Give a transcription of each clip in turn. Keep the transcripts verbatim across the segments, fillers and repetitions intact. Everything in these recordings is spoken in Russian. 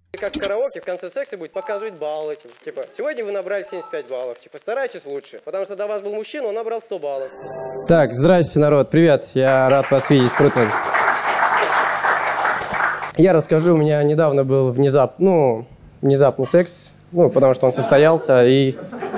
Как в караоке в конце секса будет показывать баллы. Типа, типа, сегодня вы набрали семьдесят пять баллов. Типа, старайтесь лучше. Потому что до вас был мужчина, он набрал сто баллов. Так, здрасте, народ. Привет. Я рад вас видеть. Круто. Я расскажу. У меня недавно был внезап... ну, внезапный секс. Ну, потому что он состоялся. И...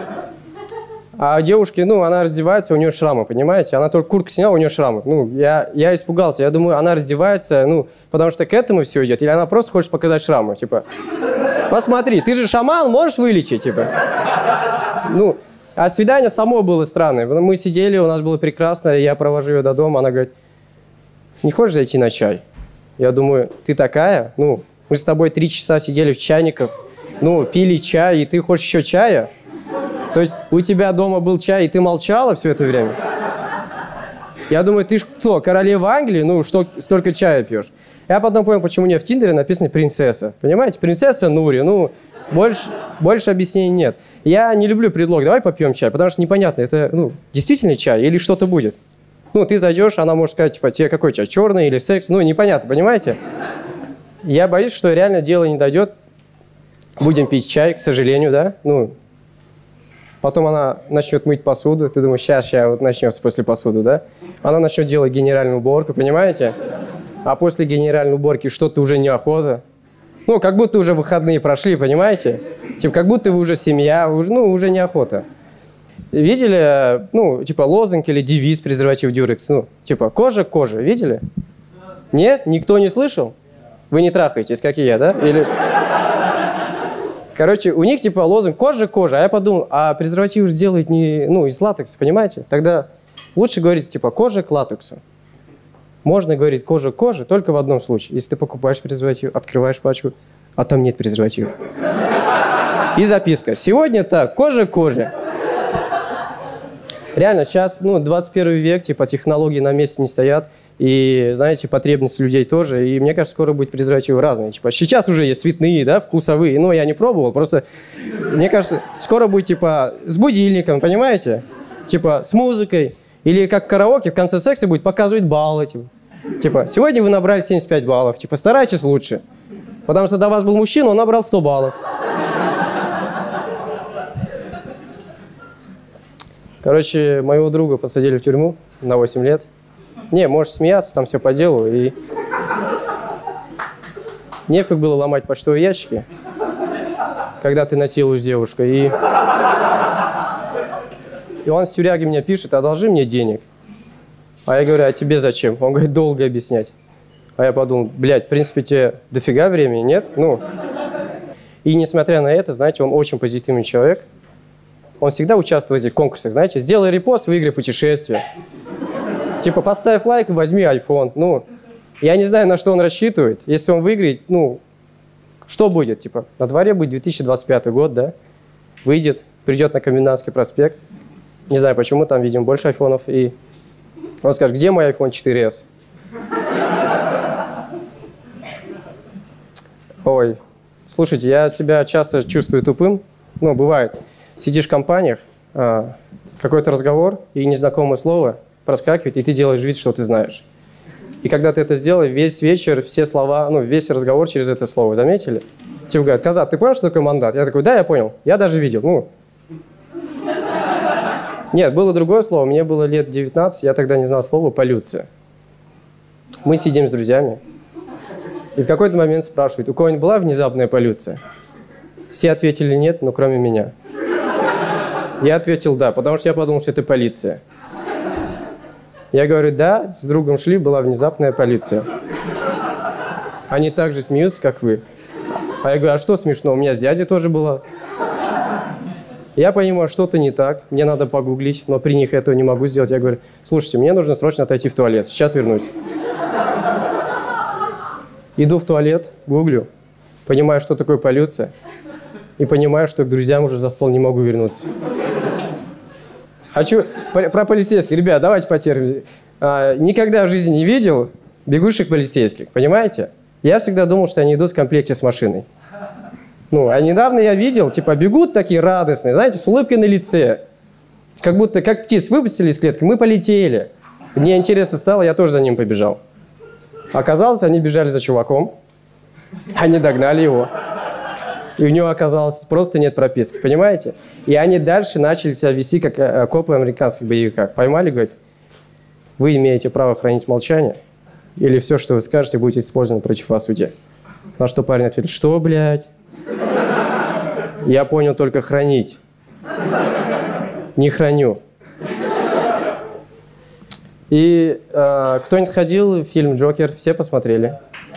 А девушке, ну, она раздевается, у нее шрамы, понимаете? Она только куртку сняла, у нее шрамы. Ну, я, я испугался. Я думаю, она раздевается, ну, потому что к этому все идет. Или она просто хочет показать шрамы, типа. Посмотри, ты же шаман, можешь вылечить, типа. Ну, а свидание само было странное. Мы сидели, у нас было прекрасно, я провожу ее до дома, она говорит, не хочешь зайти на чай? Я думаю, ты такая? Ну, мы с тобой три часа сидели в чайниках, ну, пили чай, и ты хочешь еще чая? То есть у тебя дома был чай, и ты молчала все это время? Я думаю, ты что, королева Англии? Ну, что столько чая пьешь? Я потом понял, почему у нее в Тиндере написано принцесса. Понимаете? Принцесса Нури. Ну, больше, больше объяснений нет. Я не люблю предлог, давай попьем чай, потому что непонятно, это, ну, действительно чай или что-то будет. Ну, ты зайдешь, она может сказать, типа, тебе какой чай, черный или секс? Ну, непонятно, понимаете? Я боюсь, что реально дело не дойдет. Будем пить чай, к сожалению, да? Ну, потом она начнет мыть посуду. Ты думаешь, сейчас, сейчас вот начнется после посуды, да? Она начнет делать генеральную уборку, понимаете? А после генеральной уборки что-то уже неохота. Ну, как будто уже выходные прошли, понимаете? Типа, как будто вы уже семья, уже, ну, уже неохота. Видели, ну, типа, лозунг или девиз презерватив Дюрекс? Ну, типа, кожа к коже, видели? Нет? Никто не слышал? Вы не трахаетесь, как и я, да? Или... Короче, у них типа лозунг кожа к коже, а я подумал, а презерватив же делают не, ну, из латекса, понимаете? Тогда лучше говорить типа кожа к латексу. Можно говорить кожа к коже только в одном случае. Если ты покупаешь презерватив, открываешь пачку, а там нет презерватива. И записка. Сегодня так, кожа к коже. Реально, сейчас, ну, двадцать первый век, типа технологии на месте не стоят. И, знаете, потребности людей тоже. И мне кажется, скоро будет презервативы разные. Типа, сейчас уже есть цветные, да, вкусовые. Но я не пробовал, просто, мне кажется, скоро будет, типа, с будильником, понимаете? Типа, с музыкой. Или как в караоке в конце секса будет показывать баллы. Типа, типа сегодня вы набрали семьдесят пять баллов. Типа, старайтесь лучше. Потому что до вас был мужчина, он набрал сто баллов. Короче, моего друга посадили в тюрьму на восемь лет. Не, можешь смеяться, там все по делу. И нефиг было ломать почтовые ящики, когда ты насилуешь девушку. И, и он с тюряги мне пишет, одолжи мне денег. А я говорю, а тебе зачем? Он говорит, долго объяснять. А я подумал, блядь, в принципе, тебе дофига времени, нет? Ну. И несмотря на это, знаете, он очень позитивный человек. Он всегда участвует в этих конкурсах, знаете, сделай репост, выиграй путешествие. Типа, поставь лайк и возьми айфон. Ну, я не знаю, на что он рассчитывает. Если он выиграет, ну, что будет? Типа, на дворе будет две тысячи двадцать пятый год, да? Выйдет, придет на Комендантский проспект. Не знаю, почему, там, видимо, больше айфонов. И он скажет, где мой айфон четыре эс? Ой, слушайте, я себя часто чувствую тупым. Ну, бывает. Сидишь в компаниях, а, какой-то разговор и незнакомое слово проскакивает, и ты делаешь вид, что ты знаешь. И когда ты это сделаешь, весь вечер, все слова, ну, весь разговор через это слово, заметили? Типа говорят, Казат, ты понял, что такое мандат? Я такой, да, я понял, я даже видел, ну. Нет, было другое слово, мне было лет девятнадцать, я тогда не знал слова полюция. Мы сидим с друзьями, и в какой-то момент спрашивают, у кого-нибудь была внезапная полюция? Все ответили нет, но кроме меня. Я ответил да, потому что я подумал, что это полиция. Я говорю, да, с другом шли, была внезапная полиция. Они так же смеются, как вы. А я говорю, а что смешно? У меня с дядей тоже было. Я понимаю, что-то не так, мне надо погуглить, но при них этого не могу сделать. Я говорю, слушайте, мне нужно срочно отойти в туалет, сейчас вернусь. Иду в туалет, гуглю, понимаю, что такое полюция, и понимаю, что к друзьям уже за стол не могу вернуться. Хочу про полицейских. Ребят, давайте потерпим. А, никогда в жизни не видел бегущих полицейских, понимаете? Я всегда думал, что они идут в комплекте с машиной. Ну, а недавно я видел, типа, бегут такие радостные, знаете, с улыбкой на лице. Как будто, как птиц выпустили из клетки, мы полетели. Мне интересно стало, я тоже за ним побежал. Оказалось, они бежали за чуваком, они догнали его. И у него оказалось просто нет прописки, понимаете? И они дальше начали себя вести, как копы американских боевиках. Поймали, говорит, вы имеете право хранить молчание, или все, что вы скажете, будет использовано против вас в суде. На что парень ответил, что, блядь? Я понял только хранить. Не храню. И э, кто-нибудь ходил в фильм «Джокер»? Все посмотрели?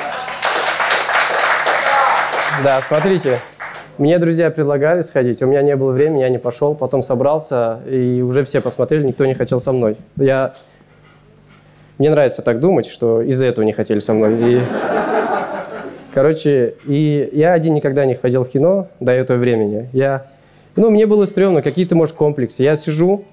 Да, смотрите. Мне друзья предлагали сходить, у меня не было времени, я не пошел, потом собрался, и уже все посмотрели, никто не хотел со мной. Я... Мне нравится так думать, что из-за этого не хотели со мной. И... Короче, и я один никогда не ходил в кино до этого времени. Я... Ну, мне было стрёмно, какие-то, может, комплексы. Я сижу,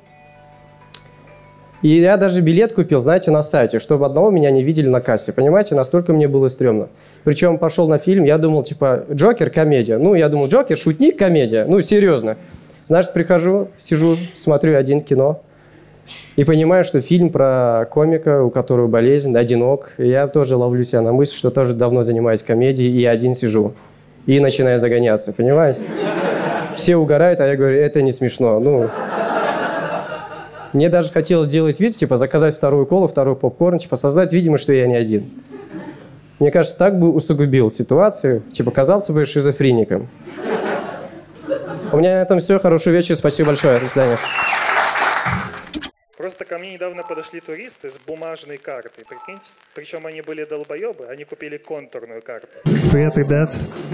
и я даже билет купил, знаете, на сайте, чтобы одного меня не видели на кассе. Понимаете, настолько мне было стрёмно. Причем пошел на фильм, я думал, типа, Джокер, комедия. Ну, я думал, Джокер, шутник, комедия. Ну, серьезно. Значит, прихожу, сижу, смотрю один кино и понимаю, что фильм про комика, у которого болезнь, одинок. И я тоже ловлю себя на мысль, что тоже давно занимаюсь комедией, и один сижу. И начинаю загоняться, понимаете? Все угорают, а я говорю, это не смешно. Ну, мне даже хотелось сделать вид, типа, заказать вторую колу, второй попкорн, типа, создать видимость, что я не один. Мне кажется, так бы усугубил ситуацию, типа, казался бы шизофреником. У меня на этом все. Хорошего вечера. Спасибо большое. До свидания. Просто ко мне недавно подошли туристы с бумажной картой, прикиньте. Причем они были долбоебы, они купили контурную карту. Привет, ребят.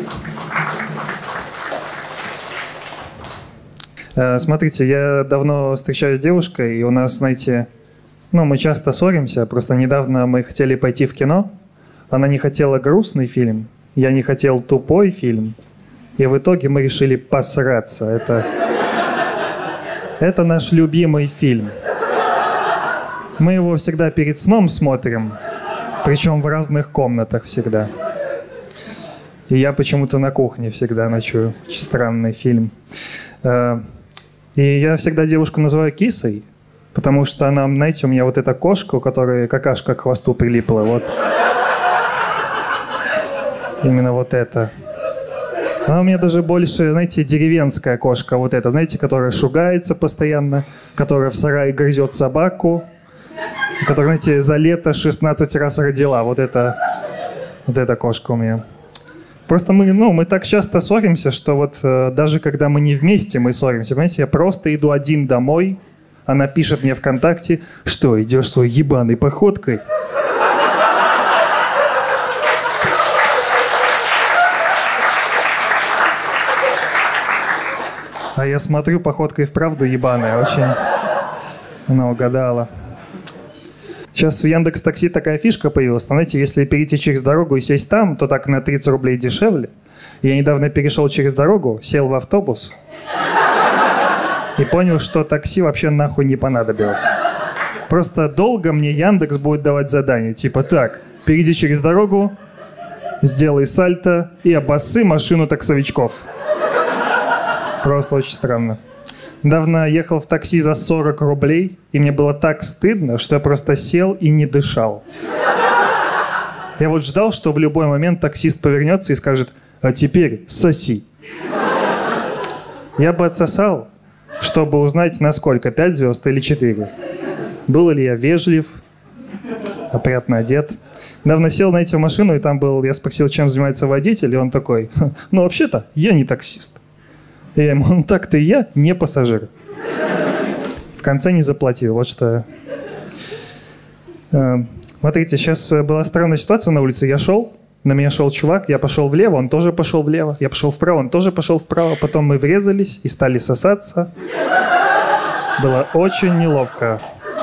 Смотрите, я давно встречаюсь с девушкой, и у нас, знаете, ну, мы часто ссоримся. Просто недавно мы хотели пойти в кино. Она не хотела грустный фильм, я не хотел тупой фильм. И в итоге мы решили посраться. Это, это наш любимый фильм. Мы его всегда перед сном смотрим, причем в разных комнатах всегда. И я почему-то на кухне всегда ночую. Очень странный фильм. И я всегда девушку называю кисой, потому что она, знаете, у меня вот эта кошка, у которой какашка к хвосту прилипла. Вот. Именно вот это. Она у меня даже больше, знаете, деревенская кошка, вот эта, знаете, которая шугается постоянно, которая в сарае грызет собаку, которая, знаете, за лето шестнадцать раз родила. Вот это, вот эта кошка у меня. Просто мы, ну, мы так часто ссоримся, что вот э, даже когда мы не вместе, мы ссоримся. Понимаете, я просто иду один домой, она пишет мне ВКонтакте, что, идешь своей ебаной походкой? А я смотрю, походка и вправду ебаная, очень. Она угадала. Сейчас в Яндекс.Такси такая фишка появилась. Знаете, если перейти через дорогу и сесть там, то так на тридцать рублей дешевле. Я недавно перешел через дорогу, сел в автобус и понял, что такси вообще нахуй не понадобилось. Просто долго мне Яндекс будет давать задание. Типа, так, перейди через дорогу, сделай сальто и обоссы машину таксовичков. Просто очень странно. Недавно ехал в такси за сорок рублей, и мне было так стыдно, что я просто сел и не дышал. Я вот ждал, что в любой момент таксист повернется и скажет, а теперь соси. Я бы отсосал, чтобы узнать, насколько, пять звезд или четыре. Был ли я вежлив, опрятно одет. Недавно сел, знаете, в машину, и там был, я спросил, чем занимается водитель, и он такой, ну вообще-то я не таксист. И я ему, ну так-то и я не пассажир. В конце не заплатил, вот что. Смотрите, сейчас была странная ситуация на улице. Я шел, на меня шел чувак, я пошел влево, он тоже пошел влево. Я пошел вправо, он тоже пошел вправо. Потом мы врезались и стали сосаться. Было очень неловко.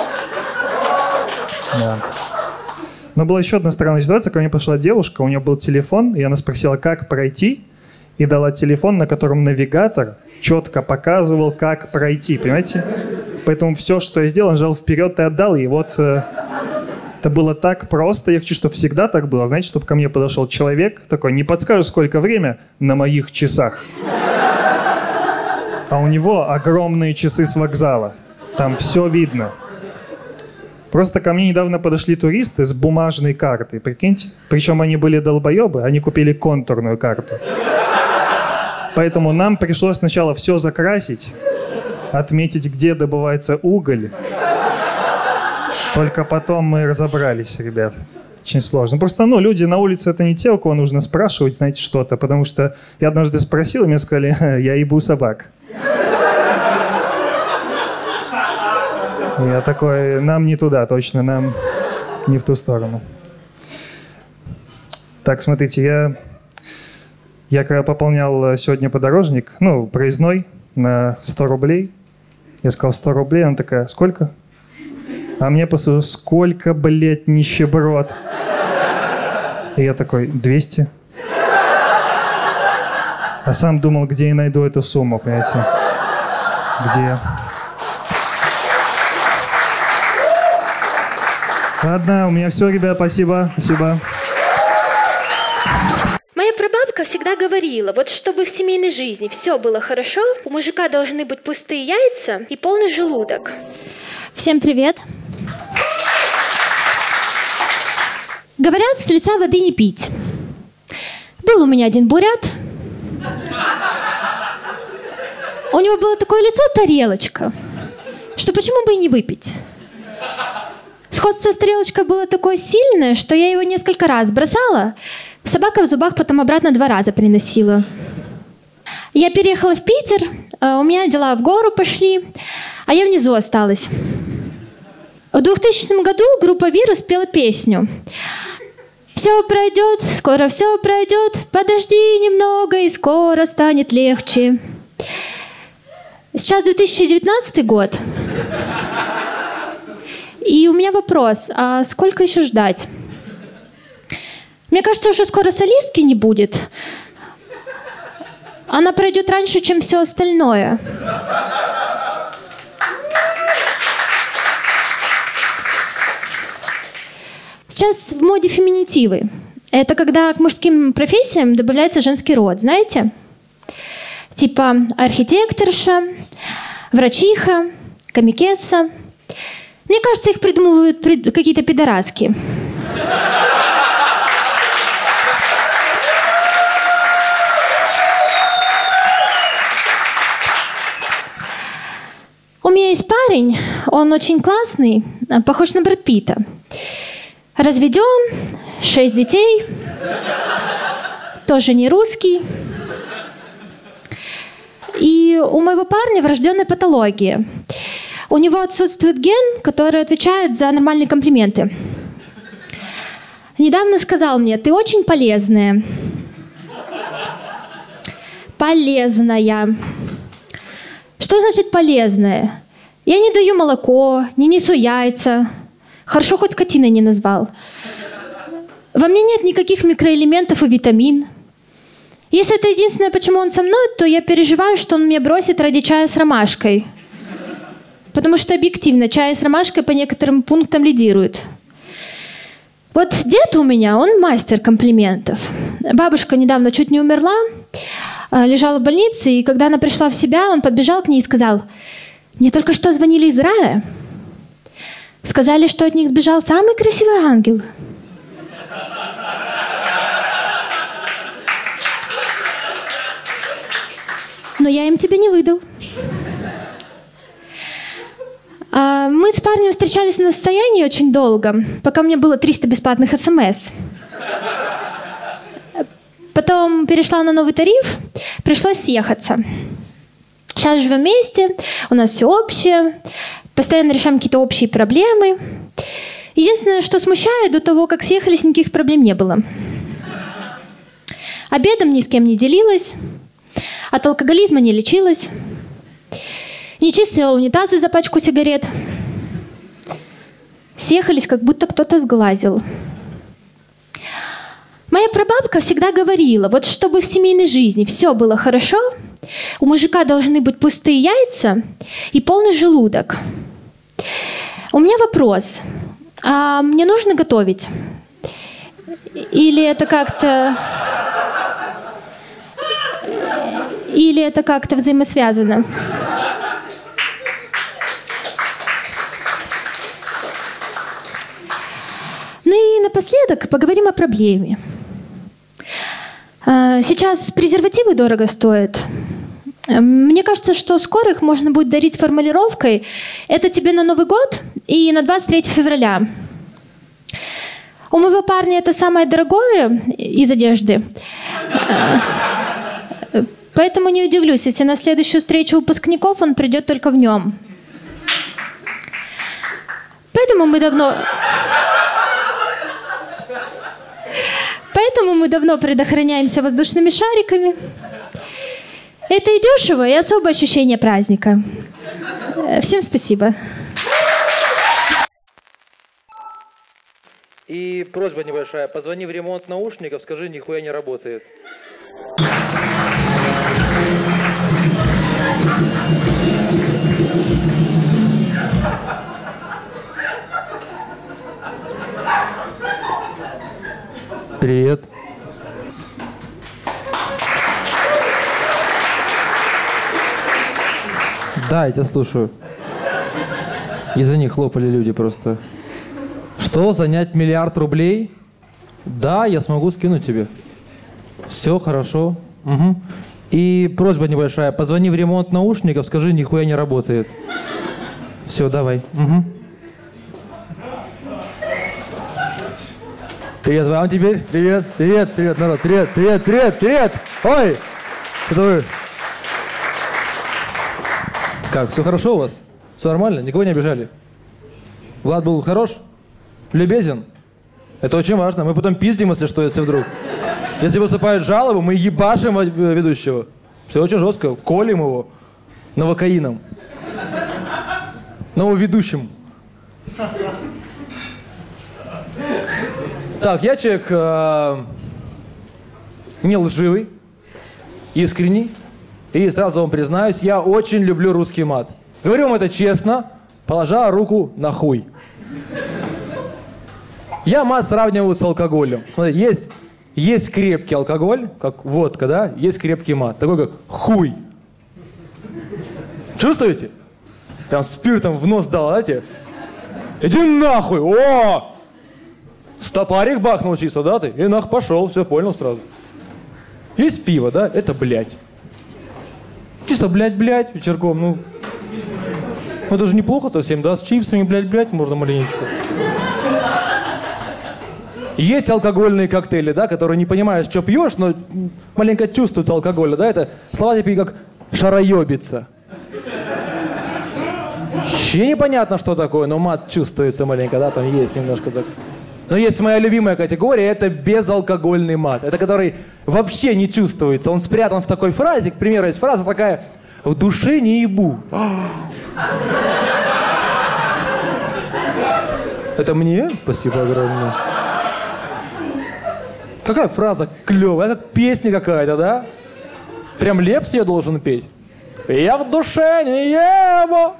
Да. Но была еще одна странная ситуация. Ко мне пошла девушка, у нее был телефон, и она спросила, как пройти. И дала телефон, на котором навигатор четко показывал, как пройти, понимаете? Поэтому все, что я сделал, нажал вперед и отдал. И вот э, это было так просто. Я хочу, чтобы всегда так было. Знаете, чтобы ко мне подошел человек такой, не подскажешь, сколько время на моих часах. А у него огромные часы с вокзала. Там все видно. Просто ко мне недавно подошли туристы с бумажной картой, прикиньте. Причем они были долбоебы, они купили контурную карту. Поэтому нам пришлось сначала все закрасить, отметить, где добывается уголь. Только потом мы разобрались, ребят. Очень сложно. Просто, ну, люди на улице — это не те, у кого нужно спрашивать, знаете, что-то. Потому что я однажды спросил, и мне сказали: я ебу собак. Я такой: нам не туда точно, нам не в ту сторону. Так, смотрите, я, я когда пополнял сегодня подорожник, ну, проездной, на сто рублей, я сказал сто рублей, она такая: сколько? А мне после: сколько, блядь, нищеброд? И я такой: двести. А сам думал, где я найду эту сумму, понимаете? Где? Ладно, у меня все, ребят, спасибо, спасибо. Моя прабабка всегда говорила, вот чтобы в семейной жизни все было хорошо, у мужика должны быть пустые яйца и полный желудок. Всем привет. Говорят, с лица воды не пить. Был у меня один бурят. У него было такое лицо тарелочка, что почему бы и не выпить. Сходство с тарелочкой было такое сильное, что я его несколько раз бросала. Собака в зубах потом обратно два раза приносила. Я переехала в Питер, у меня дела в гору пошли, а я внизу осталась. В двухтысячном году группа «Вирус» пела песню. «Все пройдет, скоро все пройдет, подожди немного, и скоро станет легче». Сейчас две тысячи девятнадцатый год. И у меня вопрос, а сколько еще ждать? Мне кажется, уже скоро солистки не будет. Она пройдет раньше, чем все остальное. Сейчас в моде феминитивы. Это когда к мужским профессиям добавляется женский род, знаете? Типа архитекторша, врачиха, комикесса. Мне кажется, их придумывают прид... какие-то пидораски. У меня есть парень, он очень классный, похож на Брэд Питта. Разведен, шесть детей, тоже не русский. И у моего парня врожденная патология. У него отсутствует ген, который отвечает за нормальные комплименты. Недавно сказал мне: ты очень полезная. Полезная. Что значит полезная? Я не даю молоко, не несу яйца. Хорошо, хоть скотиной не назвал. Во мне нет никаких микроэлементов и витамин. Если это единственное, почему он со мной, то я переживаю, что он меня бросит ради чая с ромашкой. Потому что объективно чай с ромашкой по некоторым пунктам лидирует. Вот дед у меня, он мастер комплиментов. Бабушка недавно чуть не умерла, лежала в больнице, и когда она пришла в себя, он подбежал к ней и сказал: мне только что звонили из рая. Сказали, что от них сбежал самый красивый ангел. Но я им тебе не выдал. Мы с парнем встречались на расстоянии очень долго, пока у меня было триста бесплатных смс. Потом перешла на новый тариф, пришлось съехаться. Сейчас живем вместе, у нас все общее, постоянно решаем какие-то общие проблемы. Единственное, что смущает, до того, как съехались, никаких проблем не было. Обедом ни с кем не делилась, от алкоголизма не лечилась, не чистила унитазы за пачку сигарет. Съехались, как будто кто-то сглазил. Моя прабабка всегда говорила, вот чтобы в семейной жизни все было хорошо, у мужика должны быть пустые яйца и полный желудок. У меня вопрос. А мне нужно готовить? Или это как-то... Или это как-то взаимосвязано? Ну и напоследок поговорим о проблеме. Сейчас презервативы дорого стоят. Мне кажется, что скоро их можно будет дарить формулировкой «это тебе на Новый год и на двадцать третьего февраля». У моего парня это самое дорогое из одежды. Поэтому не удивлюсь, если на следующую встречу выпускников он придет только в нем. Поэтому мы давно... Поэтому мы давно предохраняемся воздушными шариками. Это и дешево, и особое ощущение праздника. Всем спасибо. И просьба небольшая. Позвони в ремонт наушников, скажи, нихуя не работает. Привет. Да, я тебя слушаю. Извини, хлопали люди просто. Что, занять миллиард рублей? Да, я смогу скинуть тебе. Все хорошо. Угу. И просьба небольшая. Позвони в ремонт наушников, скажи, нихуя не работает. Все, давай. Угу. Привет вам теперь. Привет, привет, привет, народ. Привет, привет, привет, привет. Ой! Это вы. Как, все хорошо у вас? Все нормально? Никого не обижали? Влад был хорош? Любезен? Это очень важно. Мы потом пиздим, если что, если вдруг. Если выступают жалобы, мы ебашим ведущего. Все очень жестко. Колем его новокаином. Нововедущим. Так, я человек э, не лживый, искренний. И сразу вам признаюсь, я очень люблю русский мат. Говорю вам это честно, положа руку на хуй. Я мат сравниваю с алкоголем. Смотрите, есть, есть крепкий алкоголь, как водка, да? Есть крепкий мат, такой как хуй. Чувствуете? Там спиртом в нос дал, знаете? Иди нахуй! О! Стопарик бахнул чисто, да ты? И нах пошел, все понял сразу. Есть пиво, да? Это блядь. Чисто блядь, блядь, вечерком, ну... Ну это же неплохо совсем, да? С чипсами, блядь, блядь, можно маленечко. Есть алкогольные коктейли, да, которые не понимаешь, что пьешь, но маленько чувствуется алкоголь, да? Это слова такие, как шароебица. Вообще непонятно, что такое, но мат чувствуется маленько, да? Там есть немножко так. Но есть моя любимая категория, это безалкогольный мат. Это который вообще не чувствуется. Он спрятан в такой фразе, к примеру, есть фраза такая: «В душе не ебу». Это мне? Спасибо огромное. Какая фраза клевая, как песня какая-то, да? Прям Лепс я должен петь. Я в душе не ебу.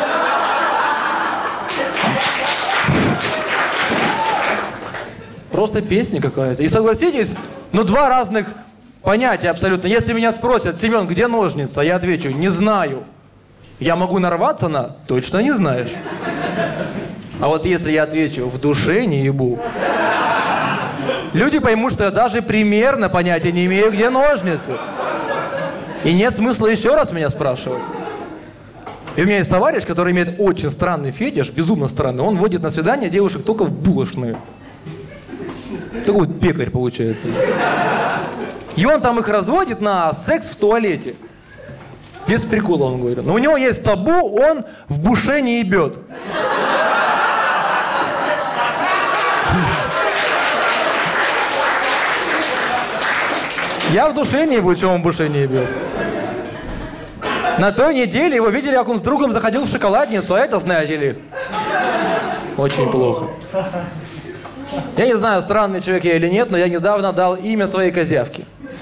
Просто песня какая-то. И согласитесь, ну два разных понятия абсолютно. Если меня спросят: Семен, где ножница? Я отвечу: не знаю. Я могу нарваться на точно не знаешь. А вот если я отвечу: в душе не ебу, люди поймут, что я даже примерно понятия не имею, где ножницы. И нет смысла еще раз меня спрашивать. И у меня есть товарищ, который имеет очень странный фетиш, безумно странный. Он водит на свидание девушек только в булочные. Такой вот пекарь получается. И он там их разводит на секс в туалете. Без прикола, он говорит. Но у него есть табу, он в буше не ебет. Я в душе не ебу, чего он в буше не ебет. На той неделе его видели, как он с другом заходил в шоколадницу, а это, знаете ли, очень плохо. Я не знаю, странный человек я или нет, но я недавно дал имя своей козявке.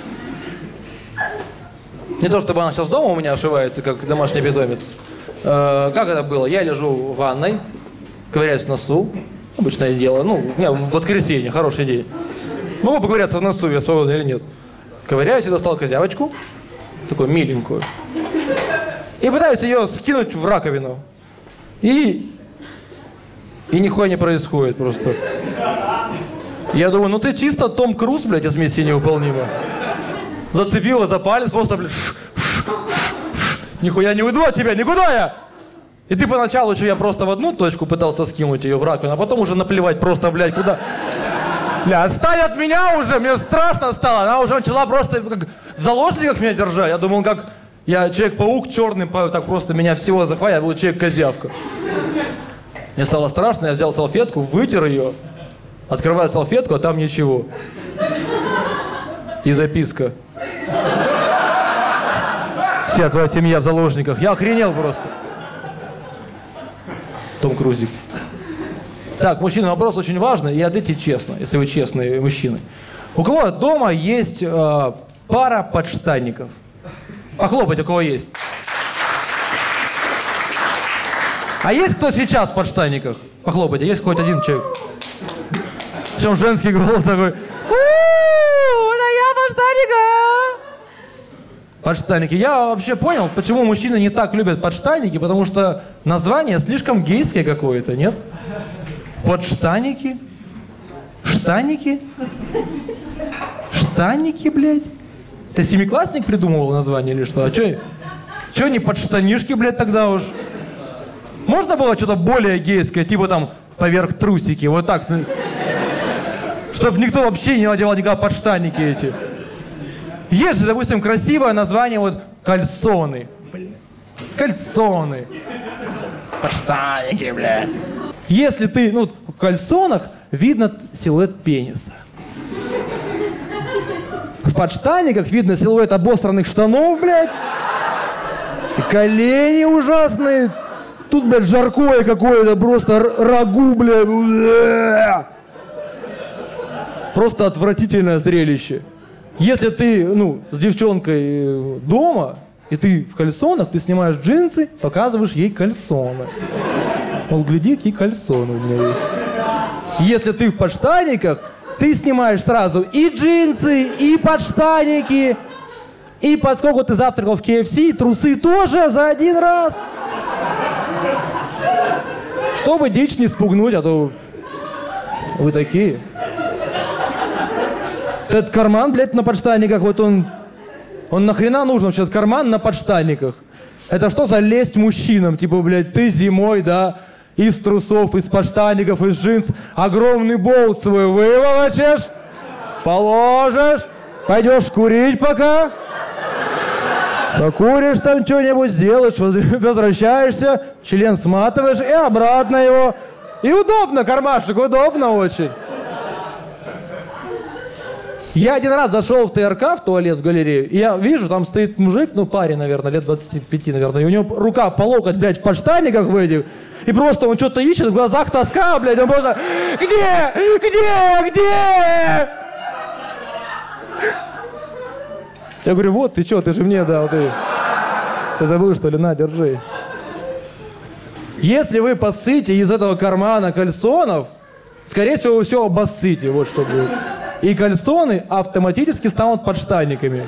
Не то, чтобы она сейчас дома у меня ошивается, как домашний питомец. Э, как это было? Я лежу в ванной, ковыряюсь в носу. Обычное дело. Ну, у меня в воскресенье, хороший день. Могу поковыряться в носу, я свободный или нет. Ковыряюсь и достал козявочку. Такую миленькую. И пытаюсь ее скинуть в раковину. И... И нихуя не происходит просто. Я думаю, ну ты чисто Том Круз, блядь, из «Миссии невыполнима». Зацепила за палец, просто, блядь, нихуя не уйду от тебя, никуда я! И ты поначалу еще я просто в одну точку пытался скинуть ее в раковину, а потом уже наплевать просто, блядь, куда... Бля, отстань от меня уже, мне страшно стало. Она уже начала просто как в заложниках меня держать. Я думал, как я Человек-паук черный, так просто меня всего захватит, я был Человек-козявка. Мне стало страшно, я взял салфетку, вытер ее, открываю салфетку, а там ничего. И записка. Вся твоя семья в заложниках. Я охренел просто. Том Крузик. Так, мужчина, вопрос очень важный, и ответьте честно, если вы честные мужчины. У кого дома есть э, пара подштанников? Похлопайте, у кого есть. А есть кто сейчас в подштанниках? Похлопайте, есть хоть один человек? Причем женский голос такой. У-у-у, это я подштанника! Подштанники. Я вообще понял, почему мужчины не так любят подштанники, потому что название слишком гейское какое-то, нет? Подштанники? Штанники? Штанники, блядь? Ты семиклассник придумывал название или что? А чё, чё не подштанишки, блядь, тогда уж? Можно было что-то более гейское, типа там поверх трусики, вот так? Чтобы никто вообще не надевал никогда подштанники эти. Есть же, допустим, красивое название, вот, кальсоны. Блядь. Кальсоны. Подштанники, блядь. Если ты, ну, в кальсонах, видно силуэт пениса. В подштанниках видно силуэт обосранных штанов, блядь. Колени ужасные. Тут, блядь, жаркое какое-то, просто рагу, блядь. Просто отвратительное зрелище. Если ты, ну, с девчонкой дома, и ты в кальсонах, ты снимаешь джинсы, показываешь ей кальсоны. Мол, гляди, какие кальсоны у меня есть. Если ты в подштанниках, ты снимаешь сразу и джинсы, и подштанники, и поскольку ты завтракал в кей эф си, трусы тоже за один раз. Чтобы дичь не спугнуть, а то вы такие. Этот карман, блядь, на подштанниках, вот он, он нахрена нужен вообще, этот карман на подштанниках? Это что за лесть мужчинам? Типа, блядь, ты зимой, да, из трусов, из подштанников, из джинс, огромный болт свой выволочешь, положишь, пойдешь курить пока, покуришь там что-нибудь, сделаешь, возвращаешься, член сматываешь и обратно его. И удобно, кармашек, удобно очень. Я один раз зашел в ТРК, в туалет, в галерею, и я вижу, там стоит мужик, ну, парень, наверное, лет двадцати пяти, наверное, и у него рука по локоть, блядь, в подштанниках в этих, и просто он что-то ищет, в глазах тоска, блядь, он просто «Где? Где? Где?» Я говорю, вот, ты что, ты же мне дал, ты, ты забыл, что ли, на, держи. Если вы поссыте из этого кармана кальсонов, скорее всего, вы все обоссыте, вот что будет. И кальсоны автоматически станут подштанниками.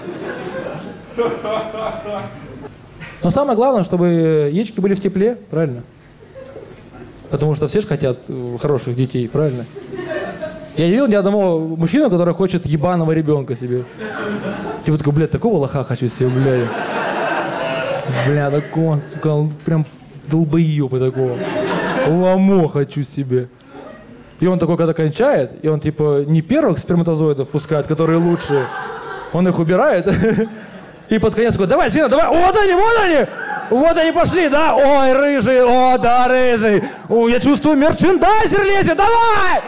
Но самое главное, чтобы яички были в тепле, правильно? Потому что все же хотят хороших детей, правильно? Я не видел ни одного мужчины, который хочет ебаного ребенка себе. Типа такой, блядь, такого лоха хочу себе, блядь. Бля, такого, сука, он прям долбоёба такого. Ламо хочу себе. И он такой, когда кончает, и он типа не первых сперматозоидов пускает, которые лучшие, он их убирает, и под конец такой, давай, Зина, давай, вот они, вот они, вот они пошли, да, ой, рыжий, о, да, рыжий, о, я чувствую, мерчендайзер лезет, давай!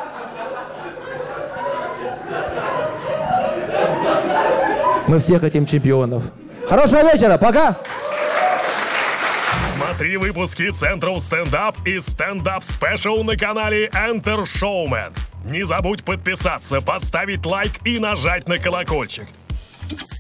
Мы все хотим чемпионов. Хорошего вечера, пока! Смотри выпуски Central Stand Up и Stand Up Special на канале Enter Showman. Не забудь подписаться, поставить лайк и нажать на колокольчик.